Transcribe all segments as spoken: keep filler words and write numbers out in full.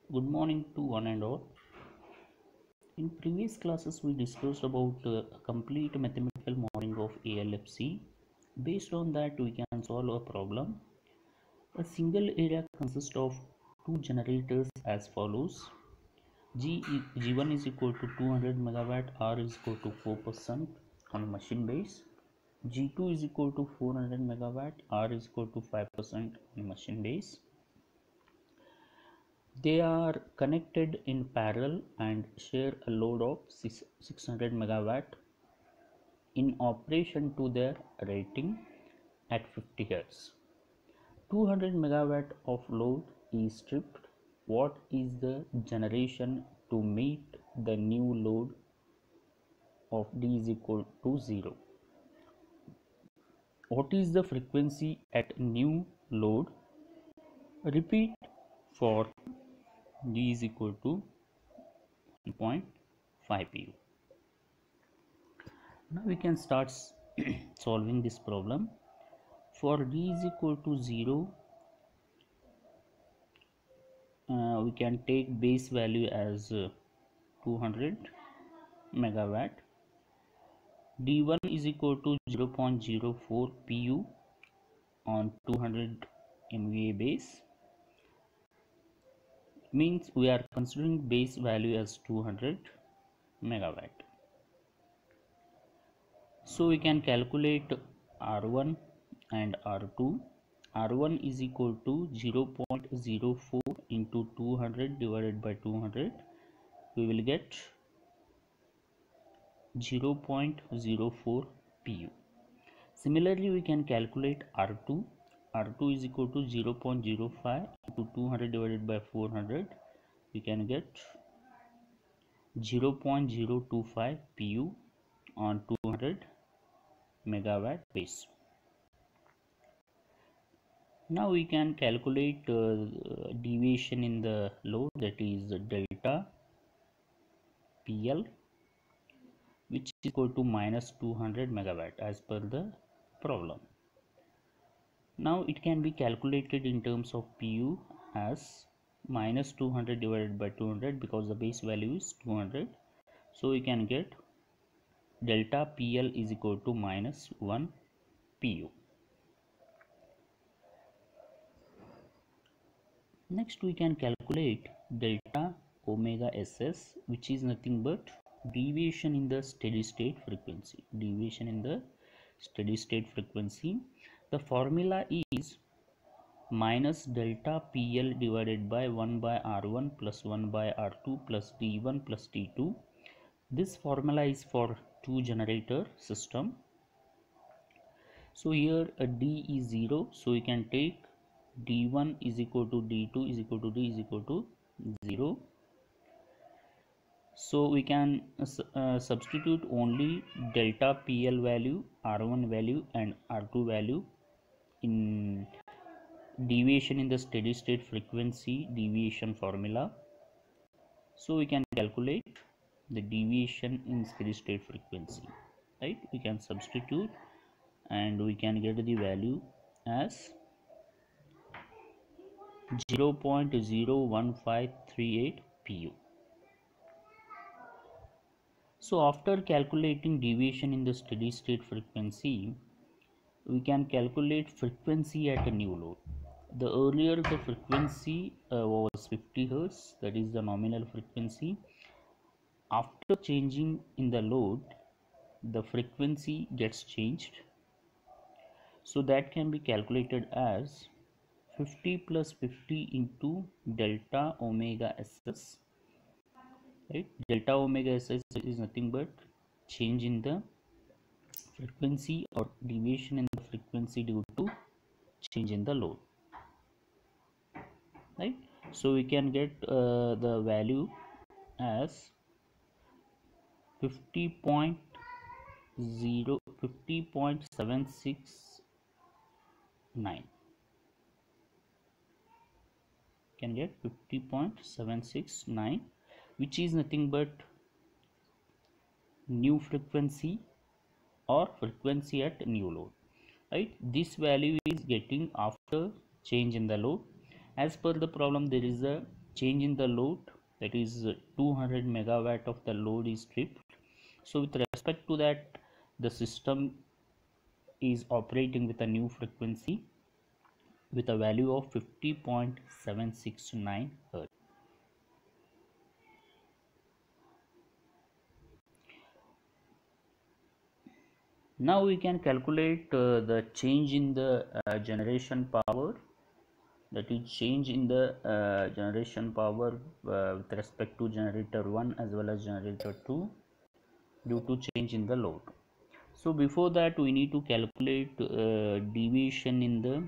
Good morning to one and all. In previous classes, we discussed about uh, a complete mathematical modeling of A L F C. Based on that, we can solve a problem. A single area consists of two generators as follows. G, G1 is equal to two hundred megawatt, R is equal to four percent on machine base. G two is equal to four hundred megawatt, R is equal to five percent on machine base. They are connected in parallel and share a load of six hundred megawatt in operation to their rating at fifty hertz. two hundred megawatt of load is stripped. What is the generation to meet the new load of D is equal to zero? What is the frequency at new load? Repeat for D is equal to one point five pu. Now we can start solving this problem. For D is equal to zero, uh, we can take base value as uh, two hundred megawatt. D one is equal to zero point zero four pu on two hundred M V A base. Means we are considering base value as two hundred megawatt. So we can calculate R one and R two. R one is equal to zero point zero four into two hundred divided by two hundred. We will get zero point zero four pu. Similarly, we can calculate R two. R two is equal to zero point zero five into two hundred divided by four hundred. We can get zero point zero two five pu on two hundred megawatt base. Now we can calculate uh, deviation in the load, that is delta P L, which is equal to minus two hundred megawatt as per the problem. Now it can be calculated in terms of pu as minus two hundred divided by two hundred because the base value is two hundred. So we can get delta P L is equal to minus one pu. Next we can calculate delta omega ss, which is nothing but deviation in the steady state frequency. Deviation in the steady state frequency. The formula is minus delta P L divided by one by R one plus one by R two plus D one plus D two. This formula is for two generator system. So here a D is zero, so we can take D one is equal to D two is equal to D is equal to zero. So we can uh, substitute only delta P L value, R one value and R two value in deviation in the steady state frequency deviation formula. So we can calculate the deviation in steady state frequency, right? We can substitute and we can get the value as zero point zero one five three eight pu. So after calculating deviation in the steady state frequency, we can calculate frequency at a new load. The earlier the frequency uh, was fifty hertz, that is the nominal frequency. After changing in the load, the frequency gets changed. So that can be calculated as fifty plus fifty into delta omega ss, right? Delta omega ss is nothing but change in the frequency or deviation in the frequency due to change in the load, right? So we can get uh, the value as fifty point zero fifty point seven six nine. Can get fifty point seven six nine, which is nothing but new frequency or frequency at new load, right? This value is getting after change in the load. As per the problem, there is a change in the load, that is uh, two hundred megawatt of the load is tripped. So with respect to that, the system is operating with a new frequency with a value of fifty point seven six nine hertz. Now we can calculate uh, the change in the uh, generation power, that is change in the uh, generation power uh, with respect to generator one as well as generator two due to change in the load. So before that, we need to calculate uh, deviation in the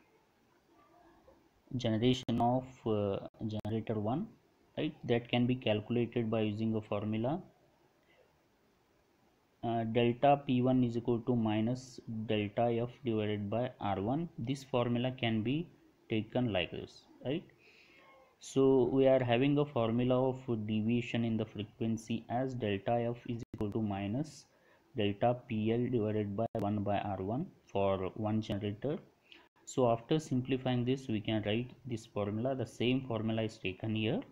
generation of uh, generator one, right? That can be calculated by using a formula. Uh, delta P one is equal to minus delta F divided by R one. This formula can be taken like this, right? So we are having a formula of deviation in the frequency as delta F is equal to minus delta P L divided by one by R one for one generator. So after simplifying this, we can write this formula. The same formula is taken here.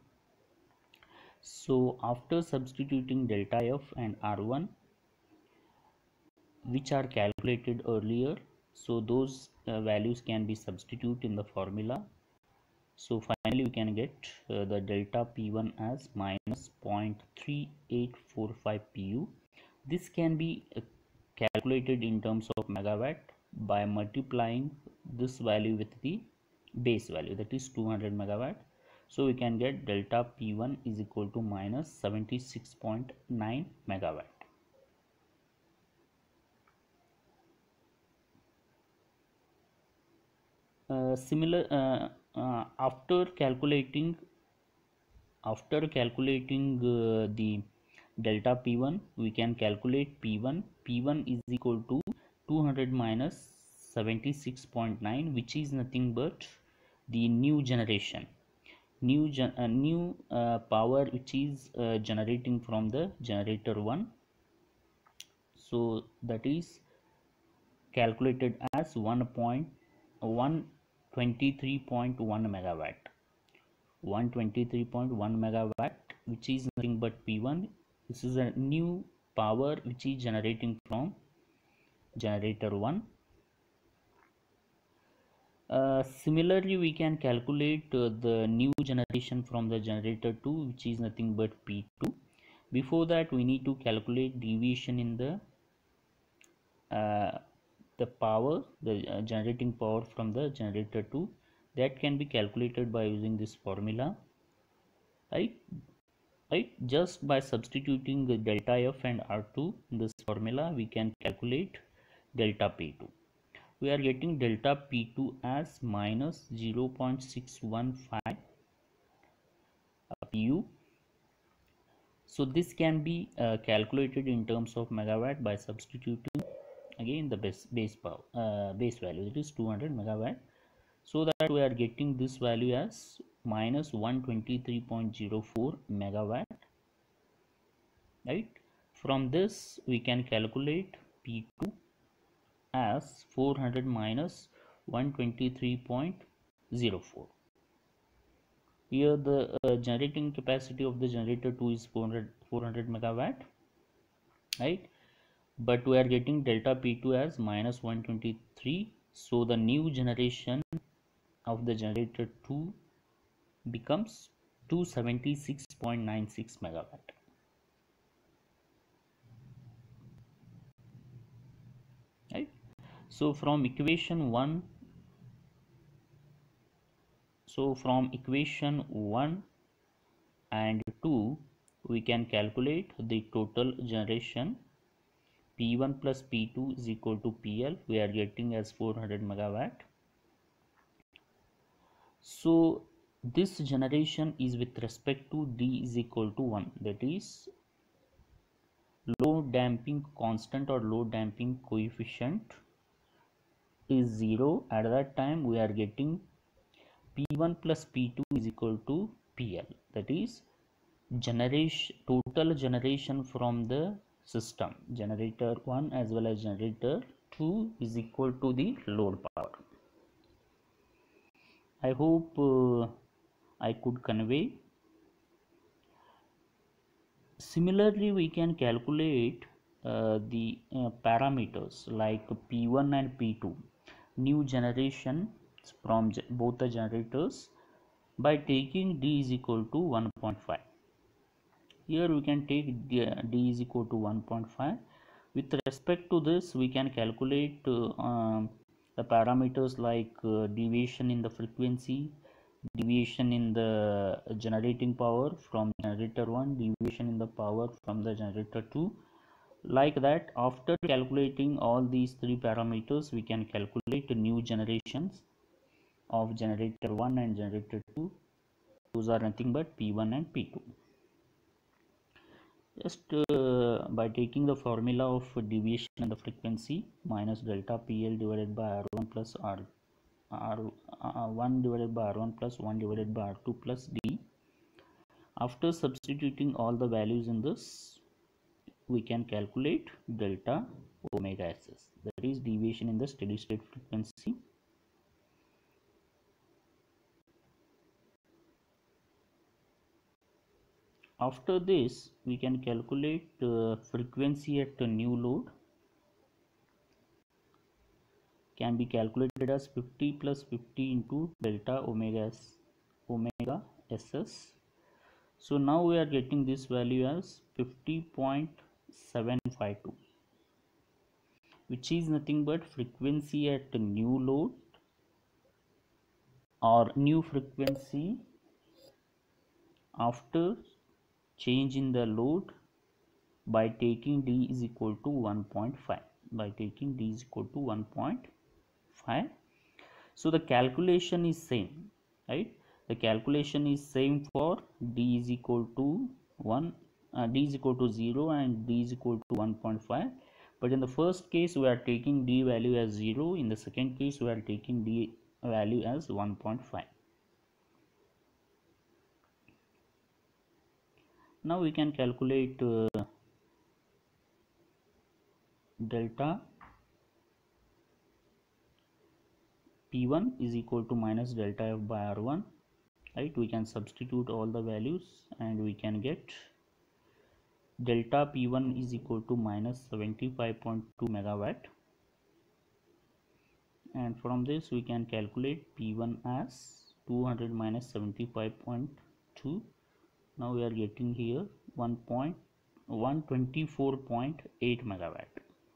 So after substituting delta F and R one, which are calculated earlier, so those uh, values can be substituted in the formula. So finally we can get uh, the delta P one as minus zero point three eight four five P U. This can be uh, calculated in terms of megawatt by multiplying this value with the base value, that is two hundred megawatt. So we can get delta P one is equal to minus seventy-six point nine megawatt. Uh, similar uh, uh, after calculating after calculating uh, the delta P one, we can calculate P one. P one is equal to two hundred minus seventy-six point nine, which is nothing but the new generation, new gen uh, new uh, power which is uh, generating from the generator one. So that is calculated as one point one twenty-three point one megawatt. one twenty-three point one megawatt, which is nothing but P one. This is a new power which is generating from generator one. Uh, similarly, we can calculate uh, the new generation from the generator two, which is nothing but P two. Before that, we need to calculate deviation in the uh, the power, the uh, generating power from the generator two. That can be calculated by using this formula, right? Right, just by substituting the delta F and R two in this formula, we can calculate delta P two. We are getting delta P two as minus zero point six one five P U. So this can be uh, calculated in terms of megawatt by substituting again the base base power uh, base value, that is two hundred megawatt. So that we are getting this value as minus one twenty-three point zero four megawatt, right? From this we can calculate P two as four hundred minus one twenty-three point zero four. Here the uh, generating capacity of the generator two is four hundred, four hundred megawatt, right? But we are getting delta P two as minus one twenty-three. So the new generation of the generator two becomes two hundred seventy-six point nine six megawatt. Right? So from equation one, so from equation one and two, we can calculate the total generation. P one plus P two is equal to P L. We are getting as four hundred megawatt. So this generation is with respect to D is equal to one, that is load damping constant or load damping coefficient is zero. At that time we are getting P one plus P two is equal to P L, that is generation total generation from the system, generator one as well as generator two is equal to the load power. I hope uh, I could convey. Similarly, we can calculate uh, the uh, parameters like P one and P two, new generation from both the generators, by taking D is equal to one point five. Here we can take D, D is equal to one point five. With respect to this, we can calculate uh, um, the parameters like uh, deviation in the frequency, deviation in the generating power from generator one, deviation in the power from the generator two. Like that, after calculating all these three parameters, we can calculate new generations of generator one and generator two. Those are nothing but P one and P two. Just uh, by taking the formula of deviation in the frequency minus delta P L divided by R one plus R, R uh, one divided by R one plus one divided by R two plus D. After substituting all the values in this, we can calculate delta omega S S, that is deviation in the steady state frequency. After this, we can calculate uh, frequency at a new load. Can be calculated as fifty plus fifty into delta omega s omega ss. So now we are getting this value as fifty point seven five two, which is nothing but frequency at a new load or new frequency after change in the load by taking D is equal to one point five, by taking D is equal to one point five. So the calculation is same, right? The calculation is same for D is equal to one, uh, D is equal to zero and D is equal to one point five. But in the first case we are taking D value as zero, in the second case we are taking D value as one point five. Now we can calculate uh, delta P one is equal to minus delta F by R one, right? We can substitute all the values and we can get delta P one is equal to minus seventy-five point two megawatt, and from this we can calculate P one as two hundred minus seventy-five point two. Now we are getting here one point one twenty-four point eight megawatt.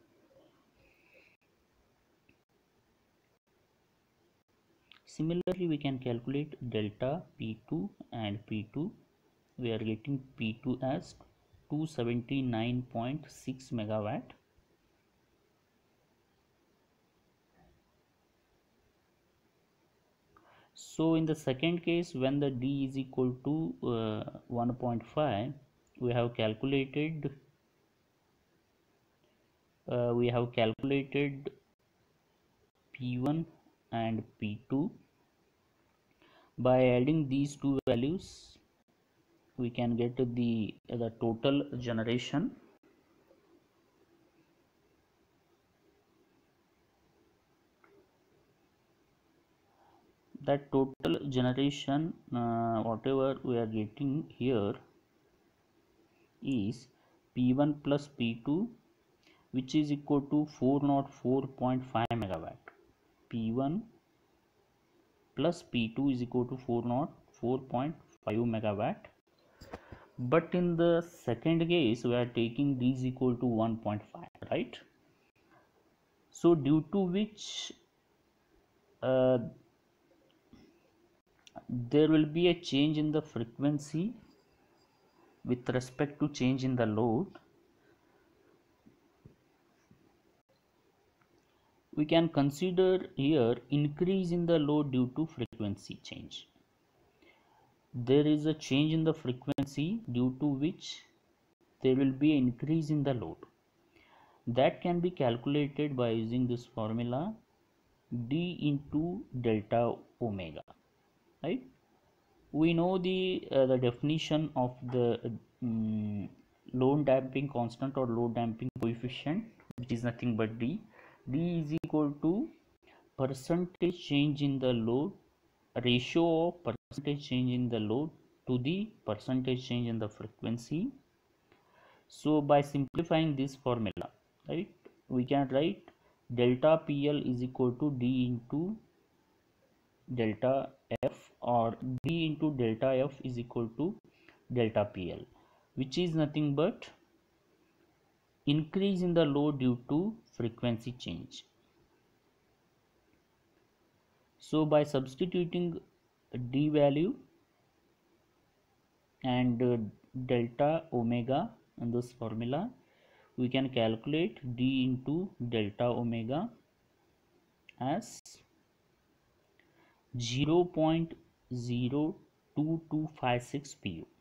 Similarly, we can calculate delta P two and P two. We are getting P two as two hundred seventy-nine point six megawatt. So in the second case, when the D is equal to uh, one point five, we have calculated uh, we have calculated P one and P two. By adding these two values, we can get the uh, the total generation. That total generation, uh, whatever we are getting here, is P one plus P two, which is equal to four hundred four point five megawatt. P one plus P two is equal to four hundred four point five megawatt. But in the second case, we are taking D is equal to one point five, right? So due to which uh, there will be a change in the frequency with respect to change in the load. We can consider here increase in the load due to frequency change. There is a change in the frequency due to which there will be an increase in the load. That can be calculated by using this formula D into delta omega, right? We know the uh, the definition of the um, load damping constant or load damping coefficient, which is nothing but D. D is equal to percentage change in the load, ratio of percentage change in the load to the percentage change in the frequency. So by simplifying this formula, right, we can write delta P L is equal to D into delta F, or D into delta F is equal to delta P L, which is nothing but increase in the load due to frequency change. So by substituting D value and uh, delta omega in this formula, we can calculate D into delta omega as zero point zero two two five six P U.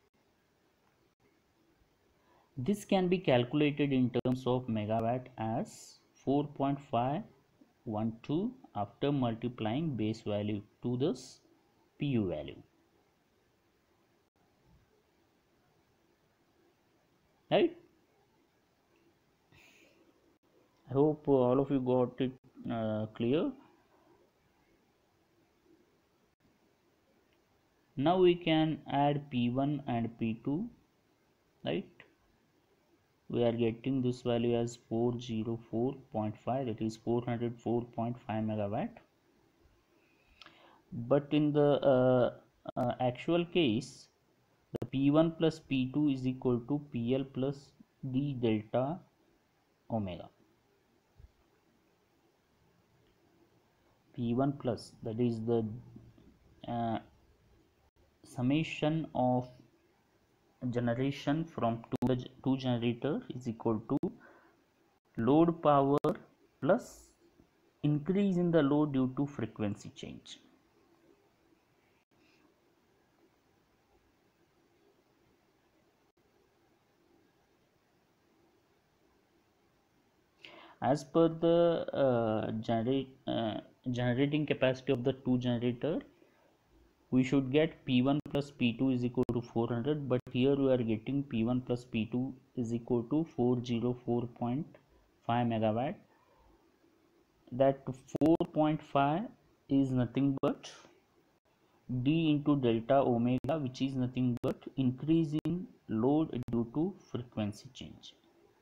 This can be calculated in terms of megawatt as four point five one two after multiplying base value to this P U value. Right? I hope all of you got it uh, clear. Now we can add P one and P two, right? We are getting this value as four hundred four point five, that is four hundred four point five megawatt. But in the uh, uh, actual case, the P one plus P two is equal to P L plus D delta omega. P one plus, that is the uh, summation of generation from two, two generator is equal to load power plus increase in the load due to frequency change. As per the uh, generate, uh, generating capacity of the two generator, we should get P one plus P two is equal to four hundred, but here we are getting P one plus P two is equal to four hundred four point five megawatt. That four point five is nothing but D into delta omega, which is nothing but increase in load due to frequency change.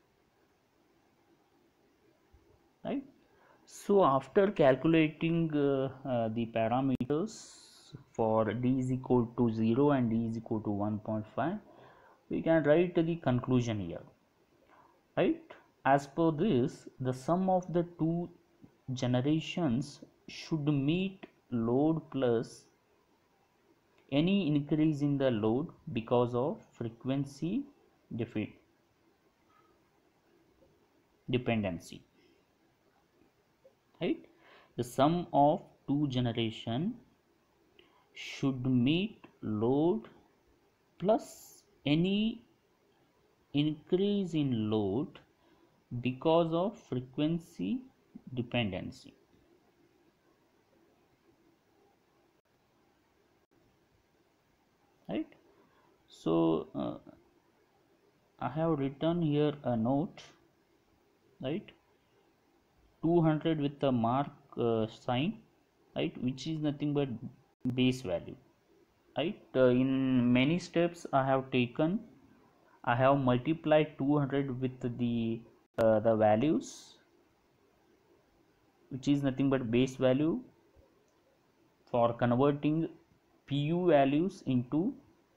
Right? So after calculating uh, uh, the parameters for D is equal to zero and D is equal to one point five, we can write the conclusion here. Right? As per this, the sum of the two generations should meet load plus any increase in the load because of frequency dependency. Right? The sum of two generation should meet load plus any increase in load because of frequency dependency. Right? So uh, I have written here a note, right, two hundred with the mark uh, sign, right, which is nothing but base value. Right? Uh, in many steps I have taken, I have multiplied two hundred with the uh, the values, which is nothing but base value, for converting P U values into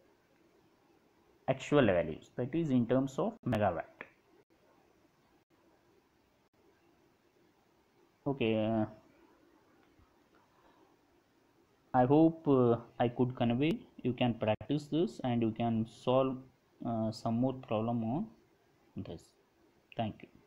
actual values, that is in terms of megawatt. Okay, uh, I hope uh, I could convey. You can practice this and you can solve uh, some more problem on this. Thank you.